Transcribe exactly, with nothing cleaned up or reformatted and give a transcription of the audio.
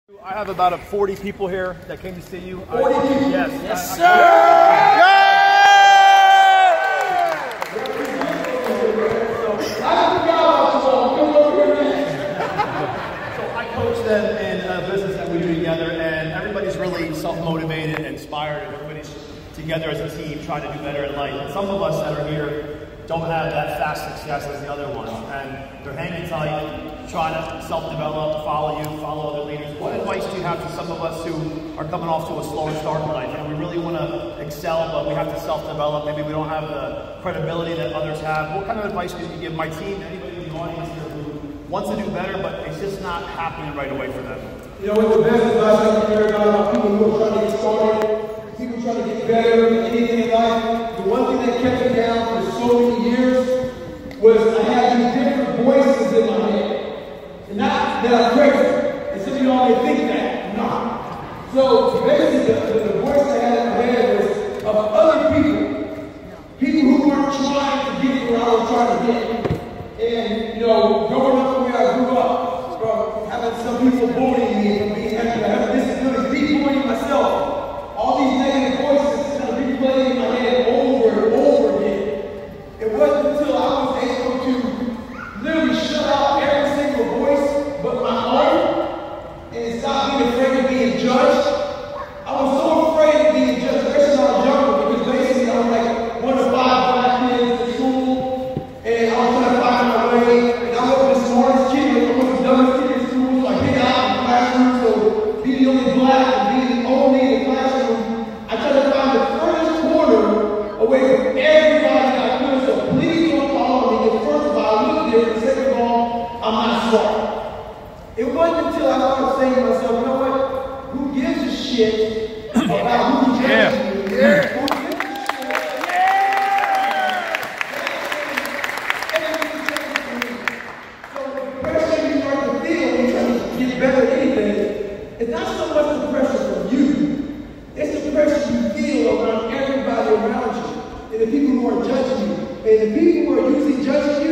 I have about a forty people here that came to see you. forty people? Yes. Yes, I, sir! So I coach them in a business that we do together, and everybody's really self-motivated and inspired, and everybody's together as a team trying to do better in life. And some of us that are here don't have that fast success as the other ones, and they're hanging tight, trying to self-develop, follow you, follow other leaders. What advice do you have to some of us who are coming off to a slower start in life? You know, we really want to excel, but we have to self-develop. Maybe we don't have the credibility that others have. What kind of advice do you give my team, anybody in the audience here who wants to do better, but it's just not happening right away for them? You know, what the best advice I can hear about people who are trying to get started, people trying to get better in anything in life, the one thing that kept me down for so many years was I had these different voices in my head. And not that I'm crazy. And some of y'all may think that. I'm not. So basically, the, the, the voice I had in my head was of other people. People who weren't trying to get where I was trying to get. And, you know, growing up the way I grew up, from having some people bullying me, from being having, having disabilities, me bullying myself, all these negative voices kind of replaying in my head over and over again. It wasn't until I was able to literally shut out every single voice but my own and stop being afraid of being judged. I was so afraid of being judged, especially when I was younger, because basically I was like one of five black kids in school, and I was trying to find my way, and I wasn't the smartest kid, I wasn't the dumbest kid in school, so I hid out in the classroom, so being the only black and being the only in the classroom, I tried to find the furthest corner away from everybody that I could, so please don't follow me, because first of all, I look different, second of all, I'm not smart. It wasn't until I started saying to myself, you know what, who gives a shit about who judges Yeah. me? Yeah. Who gives a shit? So the pressure you start to feel when you're trying to get better at anything, it's not so much the pressure from you, it's the pressure you feel around everybody around you, and the people who are judging you, and the people who are usually judging you